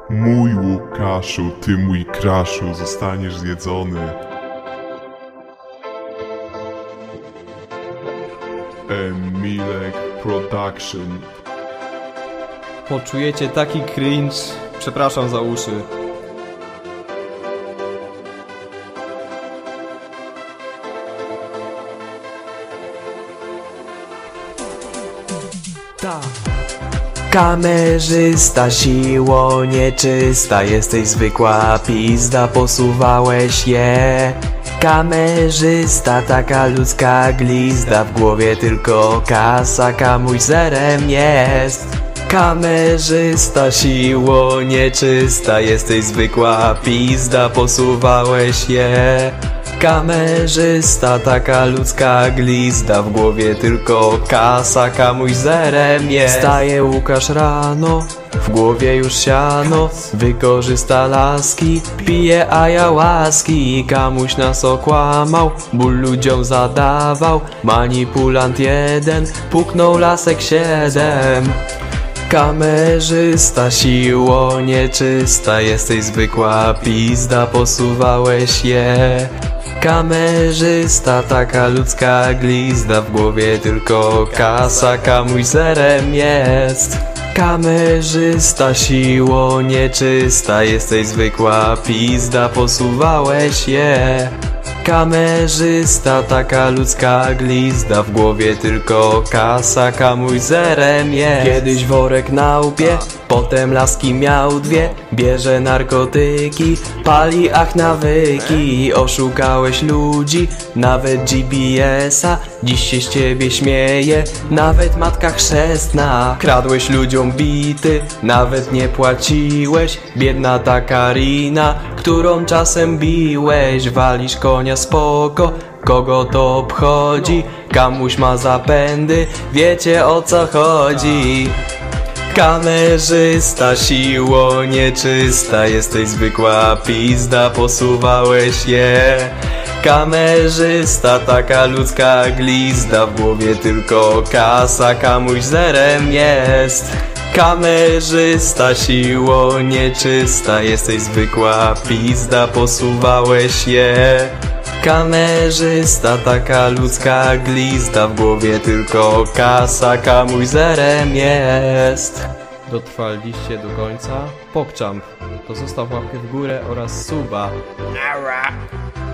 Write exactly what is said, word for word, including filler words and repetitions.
Mój Łukaszu, ty mój kraszu, zostaniesz zjedzony. Emilek Production. Poczujecie taki cringe? Przepraszam za uszy. Ta. Kamerzysta, siło nieczysta, jesteś zwykła pizda, posuwałeś je. Kamerzysta, taka ludzka glizda, w głowie tylko kasa, kamuś zerem jest. Kamerzysta, siło nieczysta, jesteś zwykła pizda, posuwałeś je. Kamerzysta, taka ludzka glizda, w głowie tylko kasa, kamuś zerem jest. Wstaje Łukasz rano, w głowie już siano, wykorzysta laski, pije ayahuaski. Kamuś nas okłamał, ból ludziom zadawał, manipulant jeden, puknął lasek siedem. Kamerzysta, siło nieczysta, jesteś zwykła pizda, posuwałeś je. Kamerzysta, taka ludzka glizda, w głowie tylko kasa, kamuś zerem jest. Kamerzysta, siło nieczysta, jesteś zwykła pizda, posuwałeś je. Kamerzysta, taka ludzka glizda, w głowie tylko kasa, kamuś zerem jest. Kiedyś worek na łbie, potem laski miał dwie, bierze narkotyki, pali ach nawyki. Oszukałeś ludzi, nawet G P S-a, dziś się z ciebie śmieje, nawet matka chrzestna. Kradłeś ludziom bity, nawet nie płaciłeś, biedna ta Karina, którą czasem biłeś. Walisz konia spoko, kogo to obchodzi, kamuś ma zapędy, wiecie o co chodzi. Kamerzysta, siło nieczysta, jesteś zwykła pizda, posuwałeś je. Kamerzysta, taka ludzka glizda, w głowie tylko kasa, kamuś zerem jest. Kamerzysta, siło nieczysta, jesteś zwykła pizda, posuwałeś je. Kamerzysta, taka ludzka glizda, w głowie tylko kasa, kamuś zerem jest. Dotrwaliście do końca? Pokczam. To zostaw łapkę w górę oraz suba.